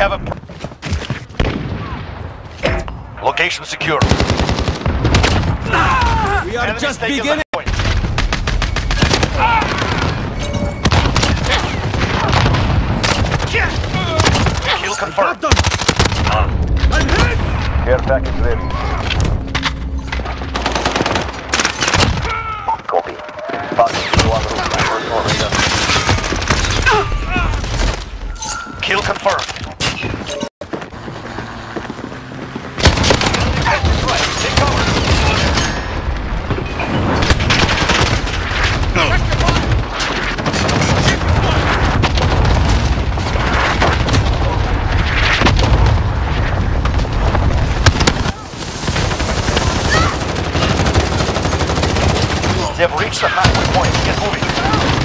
have a... Location secure. We are just beginning. Kill confirmed. I'm hit! Care package ready. Copy. Passing to one room. First order. Kill confirmed. Take cover. They've reached the halfway point. Get moving.